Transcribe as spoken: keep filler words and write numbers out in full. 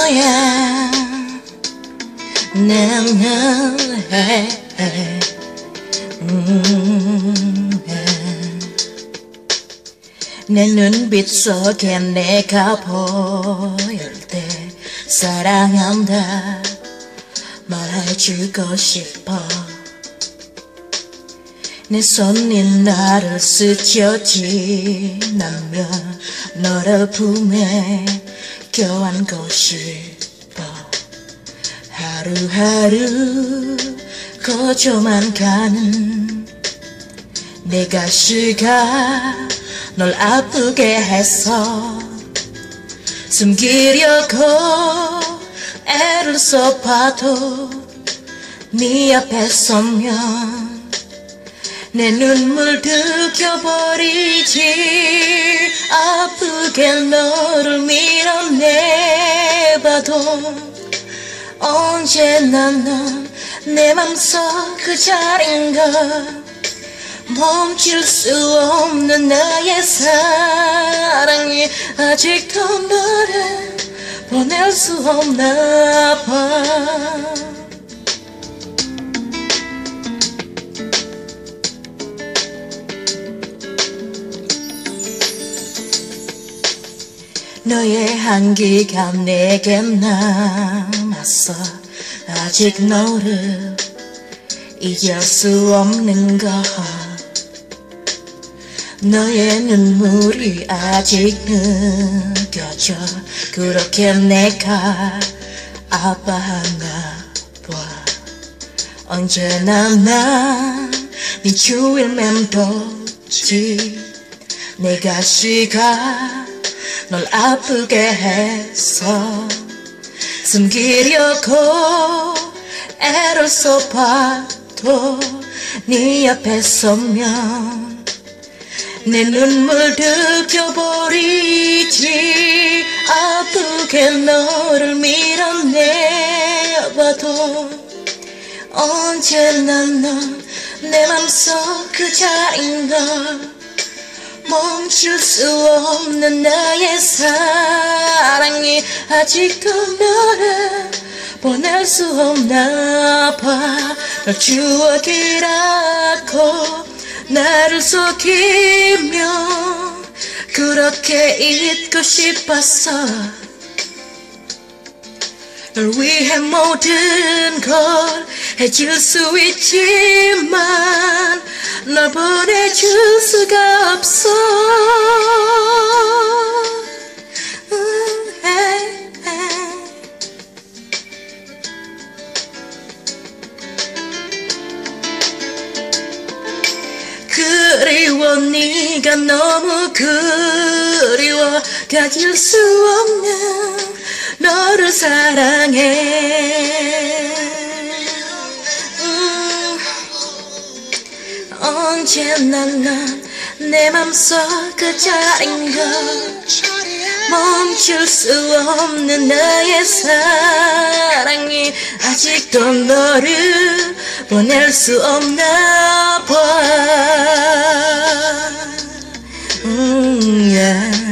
거야. 나는 해, 해. 음, 내 눈빛 속에 내가 보일 때 사랑한다 말해주고 싶어. 내 손이 나를 스쳐 지나면 너를 품에 껴안고 싶어. 하루하루 거쳐만 가는 내 가시가 널 아프게 해서 숨기려고 애를 써봐도 네 앞에 서면 내 눈물 들켜버리지. 아프게 너를 밀어내봐도 언제나 넌 내 맘속 그 자리인가. 멈출 수 없는 나의 사랑이 아직도 너를 보낼 수 없나 봐. 너의 향기가 내게 남았어. 아직 너를 잊을 수 없는 것. 너의 눈물이 아직 느껴져. 그렇게 내가 아파하나 봐. 언제나 난 네 주위를 맴돌지. 내 가시가 널 아프게 해서 숨기려고 애를 써봐도 네 앞에 서면 내 눈물 들켜버리지. 아프게 너를 밀어내봐도 언제나 넌 내 맘속 그 자리인가. 멈출 수 없는 나의 사랑이 아직도 너를 보낼 수 없나 봐. 널 추억이라고 나를 속이며 그렇게 잊고 싶었어. 널 위해 모든 걸 해줄 수 있지만 널 보내줄 수가 없어. 음, 에이, 에이. 그리워 네가 너무 그리워. 가질 수 없는 너를 사랑해. 음, 언제나 난 내 맘속 그 자리인가. 멈출 수 없는 나의 사랑이 아직도 너를 보낼 수 없나 봐. 음, yeah.